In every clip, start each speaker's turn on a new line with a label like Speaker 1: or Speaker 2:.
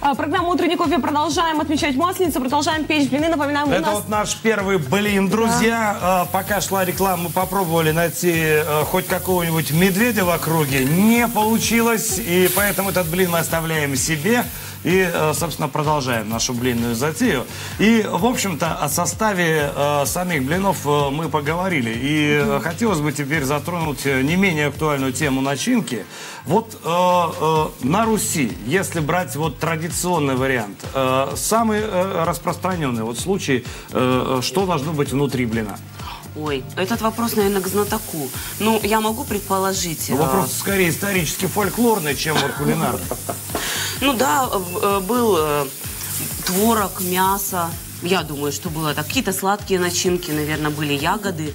Speaker 1: Программа «Утренний кофе». Продолжаем отмечать Масленицу, продолжаем печь блины. Напоминаем,
Speaker 2: это вот наш первый блин. Друзья, да. Пока шла реклама, мы попробовали найти хоть какого-нибудь медведя в округе. Не получилось, и поэтому этот блин мы оставляем себе. И, собственно, продолжаем нашу блинную затею. И, в общем-то, о составе самих блинов мы поговорили. И хотелось бы теперь затронуть не менее актуальную тему начинки. Вот на Руси, если брать вот традиционный вариант, самый распространенный вот случай, что должно быть внутри блина?
Speaker 3: Ой, этот вопрос, наверное, к знатоку. Ну, я могу предположить...
Speaker 2: Ну, вопрос скорее исторически фольклорный, чем вот кулинарный.
Speaker 3: Ну да, был творог, мясо. Я думаю, что было так. Какие-то сладкие начинки, наверное, были ягоды.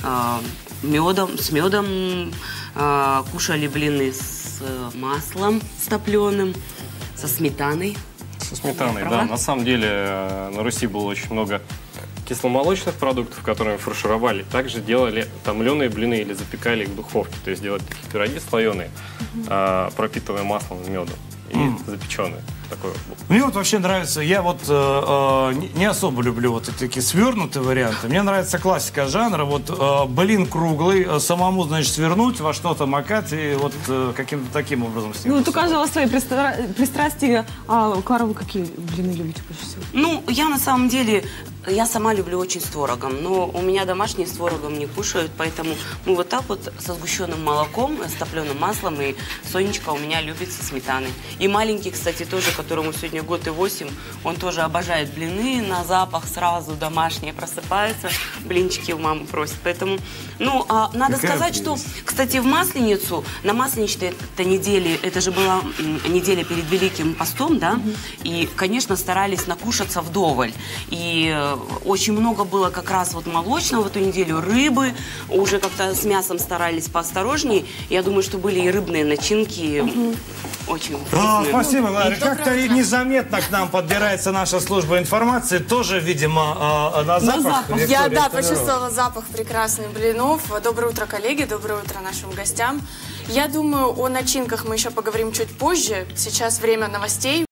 Speaker 3: С медом кушали блины с маслом, с топленым, со сметаной.
Speaker 4: Со сметаной, да. На самом деле на Руси было очень много кисломолочных продуктов, которыми фаршировали. Также делали томленые блины или запекали их в духовке. То есть делали такие пироги слоеные, пропитанные маслом и медом. И запеченные. Такой вот.
Speaker 2: Мне вот вообще нравится, я вот не особо люблю вот такие свернутые варианты. Мне нравится классика жанра, вот блин круглый, самому, значит, свернуть, во что-то макать и вот каким-то таким образом с ним.
Speaker 1: Ну, у каждого свои пристрастия. Клара, вы какие блины любите больше всего?
Speaker 3: Ну, я на самом деле, я сама люблю очень с творогом, но у меня домашние с творогом не кушают, поэтому мы вот так вот со сгущенным молоком, с топленым маслом, и Сонечка у меня любит со сметаной. И маленький, кстати, тоже, которому сегодня год и 8, он тоже обожает блины на запах сразу, домашние, просыпается, блинчики у мамы просит. Поэтому, ну, надо сказать, что, кстати, в Масленицу, на Масленичной неделе, это же была неделя перед Великим постом, да, и, конечно, старались накушаться вдоволь. И очень много было как раз вот молочного в эту неделю, рыбы, уже как-то с мясом старались поосторожнее. Я думаю, что были и рыбные начинки. Очень вкусные.
Speaker 2: Спасибо, Лара. Как-то незаметно к нам подбирается наша служба информации. Тоже, видимо, на запах.
Speaker 5: Я, да, почувствовала запах прекрасных блинов. Доброе утро, коллеги, доброе утро нашим гостям. Я думаю, о начинках мы еще поговорим чуть позже. Сейчас время новостей.